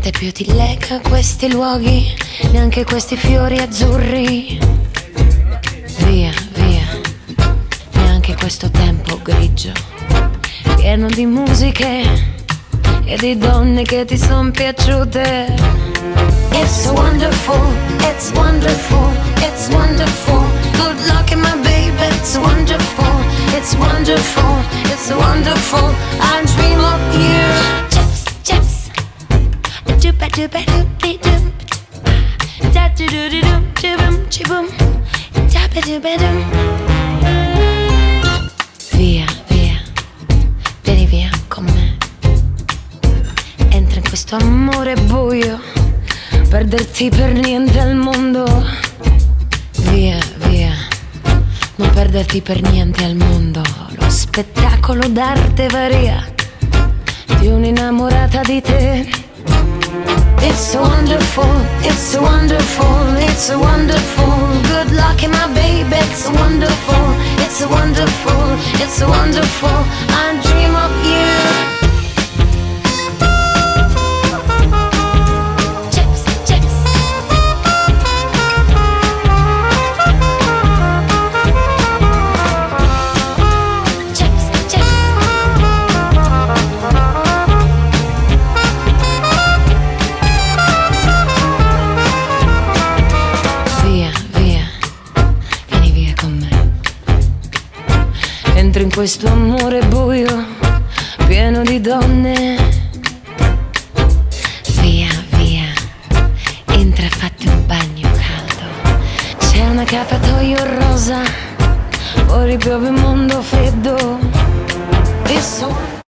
Niente più ti lega questi luoghi, neanche questi fiori azzurri. Via, via, neanche questo tempo grigio, pieno di musiche e di donne che ti son piaciute. It's wonderful, it's wonderful, it's wonderful. Good luck in my baby, it's wonderful, it's wonderful, it's wonderful. I dream of you. Chips, chips. Doopa doopa doopy doop. Da doo doo doo doo chibum chibum. Doopa doopa doo. Via, via, vieni via con me. Entra in questo amore buio, perderti per niente al mondo. Via, via, non perderti per niente al mondo. Lo spettacolo d'arte varia di un'innamorata di te. It's so wonderful, it's so wonderful, it's so wonderful. Good luck in my baby, it's so wonderful, it's so wonderful, it's so wonderful. I dream of you. Entro in questo amore buio, pieno di donne. Via, via, entra, fatti un bagno caldo. C'è un accappatoio rosa, fuori piove un mondo freddo.